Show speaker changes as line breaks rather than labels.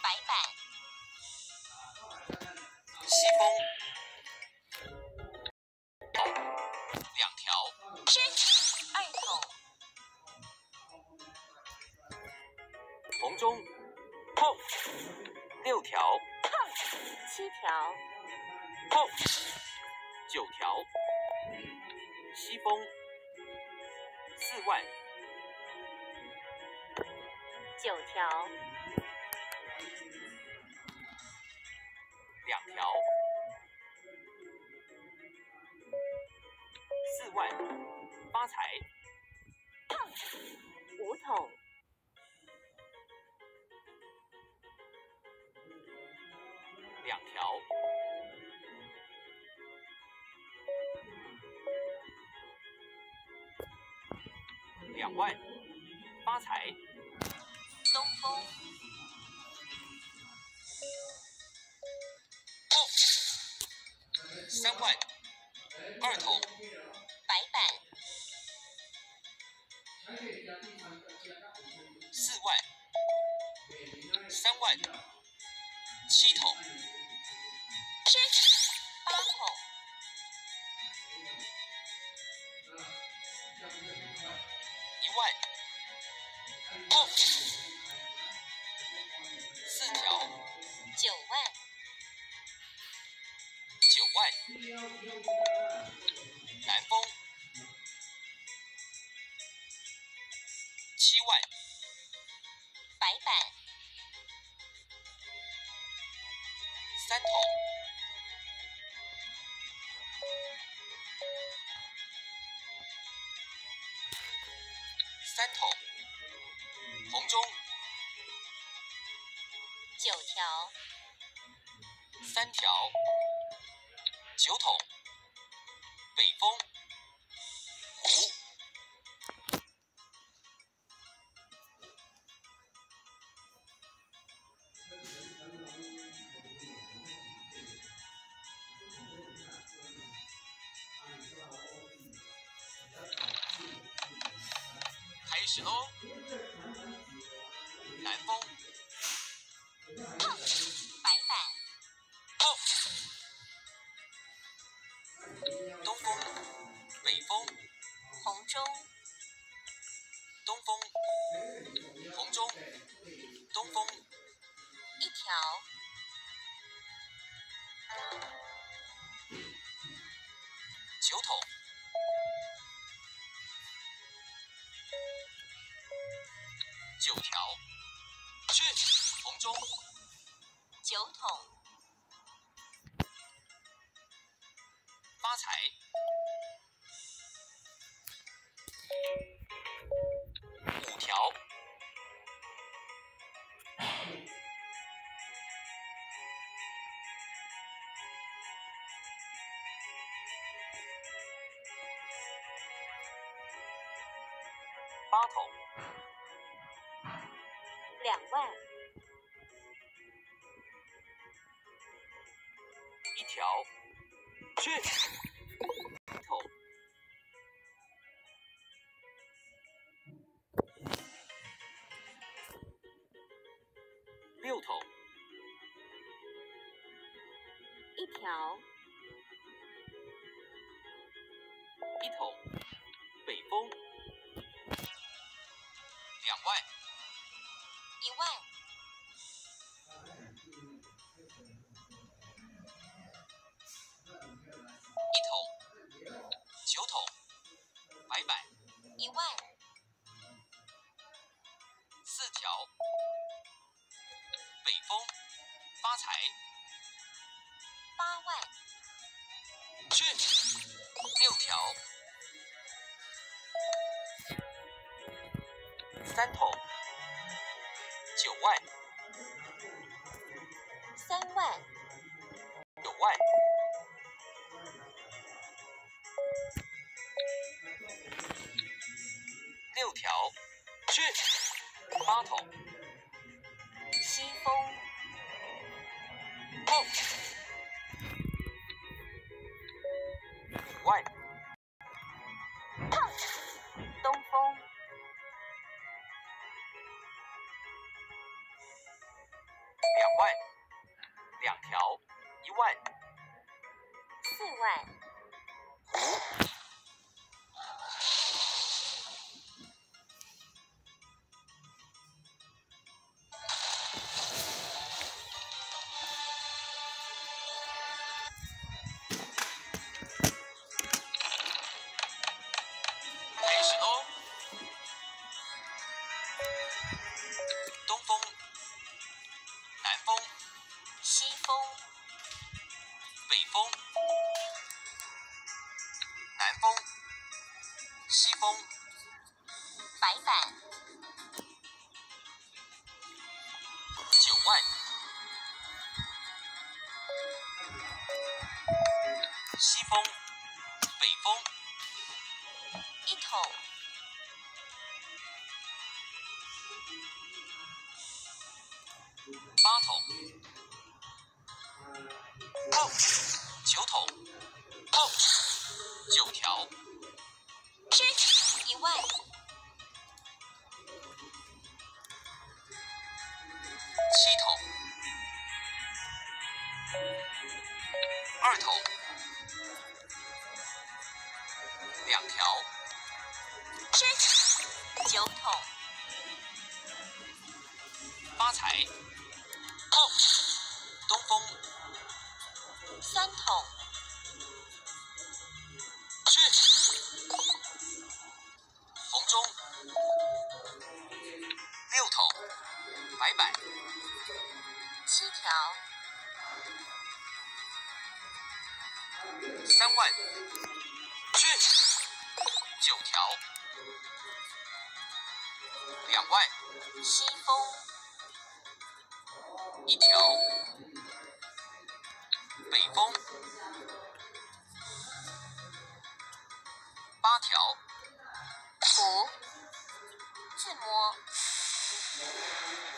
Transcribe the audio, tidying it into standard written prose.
白板。
西风。2条。
吃2桶。
红中。碰。6条。
碰7条。
碰。9条。西风。4万。
9条。
2条。4万。发财。
碰5桶。
2条。2万。发财。
东风。
碰。3万。2桶。
白板。
4万。3万。7桶。
吃8桶。
1万。碰。4条。
9万。
9万。南风。7万。
白板。
3桶。3桶。红中。
9条。
3条。9桶。北风。胡。开始喽！南风。
碰白板。
碰。东风。北风。
红中。
东风。红中。东风。
1条。
9桶。9条。去。红中。
9桶。
发财。5条。8桶。
2万。
1条。去。1桶。6桶。
1条。
1桶。北风。2万。
1万。
1桶。9桶。白板。
1万。
4条。北风。发财。
8万。
去。6条。3桶。9万。
3万。
9万。6条。去。8桶。
西风。
碰。5万。
碰。东风。
2 风，
白板，
9万，西风，北风，
一桶，
8桶，哦，9桶，哦，9条，
吃1万，
7桶，2桶，2条，
吃9桶，
发财，哦，东风，
3桶，
去，逢中，6桶，白板，
7条，
3万，去，9条，2万，
西风，
1条，北风，8条，
土，自摸，